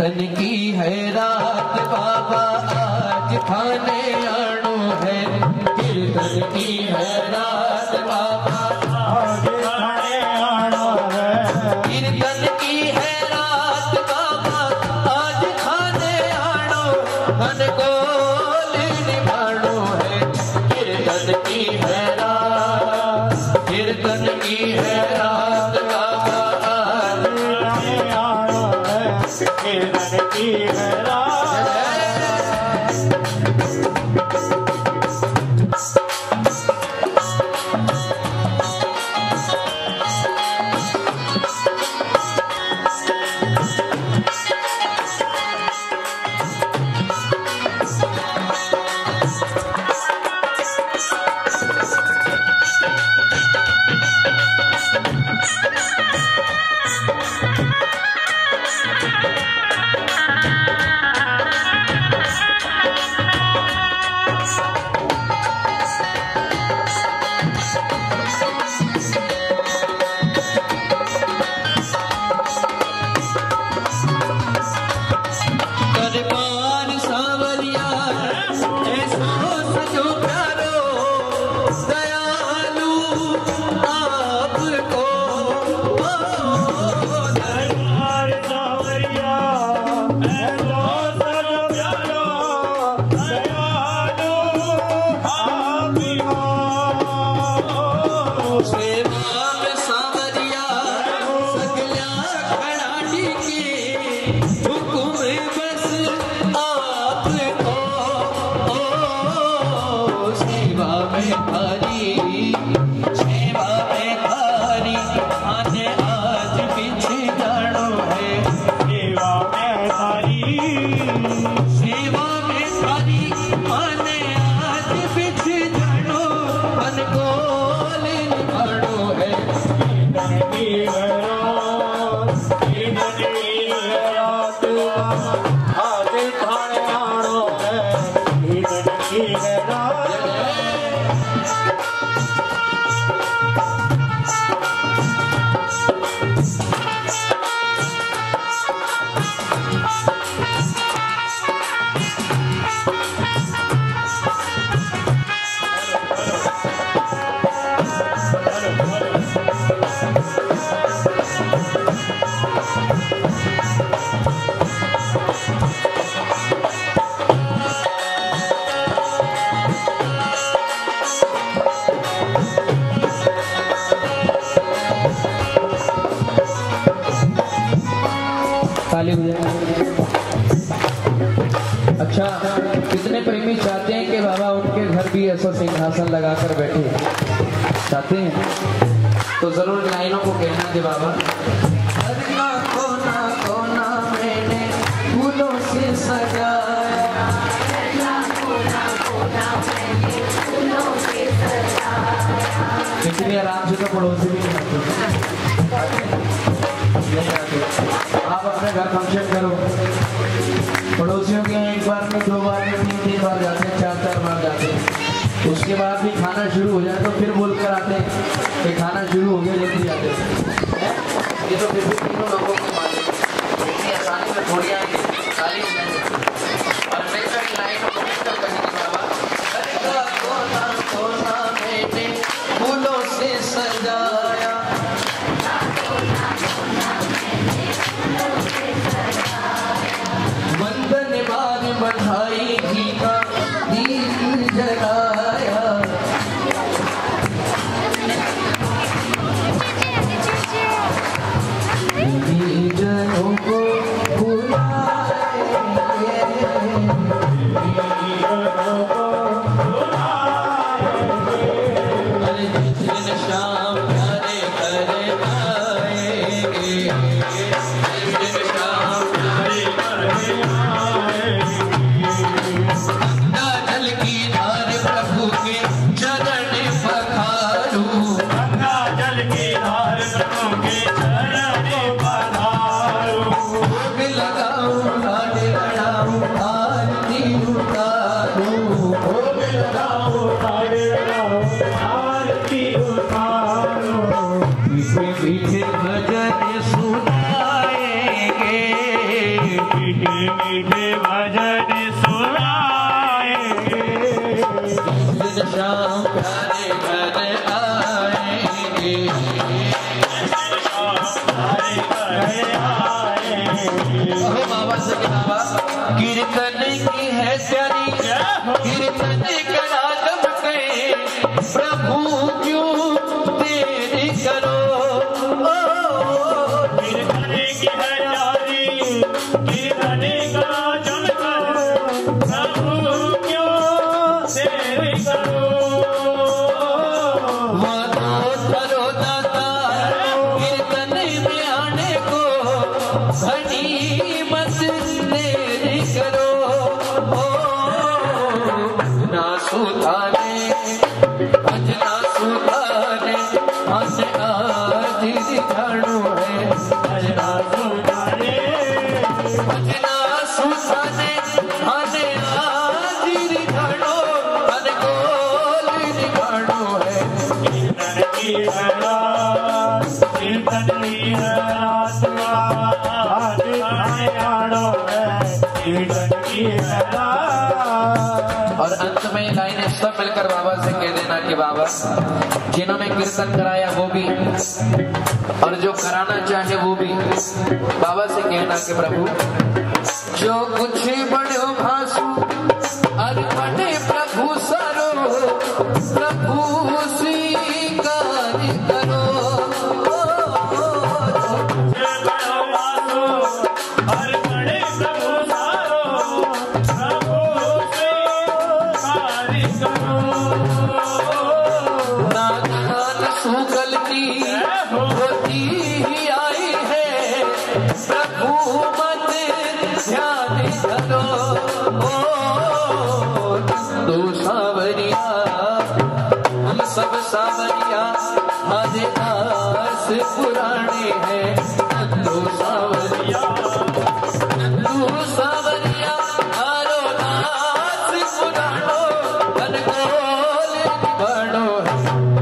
तन की है रात बाबा आज खाने आनो है, कीर्तन की है रात बाबा आज खाने आनो है, कीर्तन की है रात बाबा आज खाने आनो, मन को निभानो है, कीर्तन की है रात, कीर्तन की है रात बाबा आज खाने आनो है, कीर्तन की है रात। अच्छा, कितने प्रेमी चाहते हैं कि बाबा उनके घर भी ऐसा सिंहासन लगाकर बैठे? चाहते हैं तो जरूर लाइनों को कहना दे बाबा। कोना कोना मैंने फूलों से सजाया, इतनी आराम से तो पड़ोसी भी नहीं आते। आप अपने घर फंक्शन करो, पड़ोसियों के एक बार में, दो बार में, तीन बार जाते हैं, चार बार जाते हैं। उसके बाद भी खाना शुरू हो जाए तो फिर बोलकर आते हैं कि खाना शुरू हो गया, जल्दी आते हैं। ये तो फिर भी तीनों लोगों को मालूम, इतनी आसानी में थोड़ी आएंगे, सारी और हमेशा की लाइन को डिस्टर्ब करने की बाबा। कोना कोना मैंने फूलों से सजाया, वंदन बार बधाई घी का दीप जलाया, जनों को बुलाए मीठे मीठे भजन सुनाएंगे। शाम प्यारे घर आएंगे, बाबा से बाबा कीर्तन की है प्यारी, कीर्तन करा जब कहे प्रभु क्यों तेरी करो। कीर्तन की है प्यारी, कीर्तन करा जब कहे प्रभु क्यों तेरी करो। मानो करो दाता कीर्तन में आने को, धनी मत देरी करो। ना सुधारे भजना सुधारे, हंस आज दिखाणु है। भजना सुधारे भजना सुधारे, हंस आज दिखाणु, मन गोल दिखाणु है। कीर्तन की है रात, कीर्तन की है रात, आज आनो है कीर्तन की है रात। और अंत में लाइनें सब मिलकर बाबा से कह देना कि बाबा जिन्होंने कीर्तन कराया वो भी, और जो कराना चाहे वो भी, बाबा से कहना कि प्रभु जो कुछ बड़ो भासु अर्पणे प्रभु सरो, प्रभु स्वीकार करो। गलती होती ही आई है, प्रभु मत ध्यान करो। दो सावरिया हम सब सावरिया, हमारे आस पुराने हैं। दो सावरिया हारो नास पुरानो, मन गोल बड़ो है।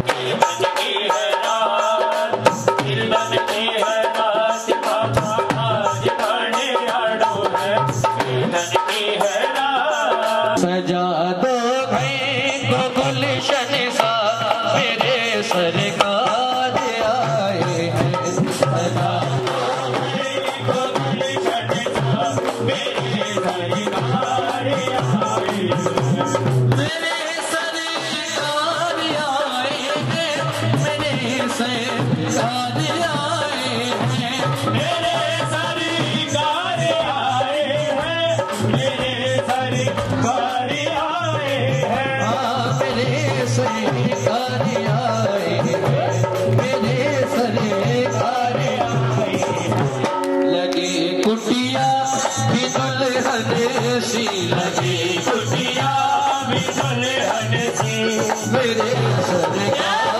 सजा दो भाई को गुलशन सा, मेरे सरकार आए हैं। सजा दो भाई को गुलशन सा, मेरे सरकार आए हैं। मेरे सरकार आए हैं, मेरे सरकार आए हैं। मेरे सरकार आए हैं, मेरे सरकार आए हैं। मेरे सरकार आए हैं, मेरे सरकार आए हैं। लगे कुटिया भी दुल्हन सी, लगे कुटिया भी दुल्हन सी, मेरे सरकार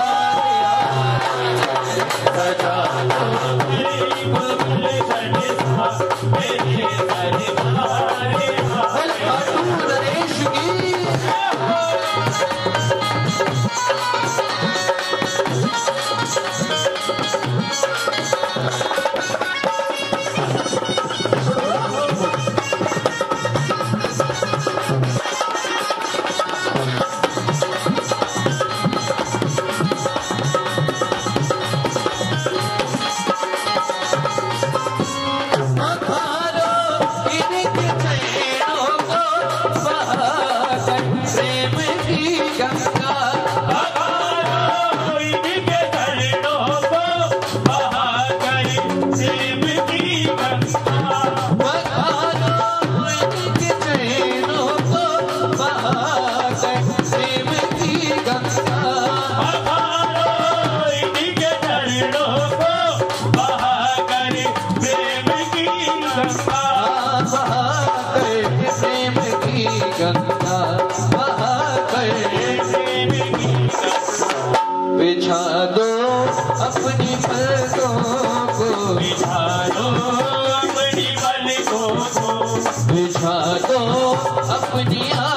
सजा दो दुल्हन सा, मेरे सरकार नरेश की। बिछा दो अपनी पलकों को, बिछा दो अपनी पलकों को, बिछा दो अपनी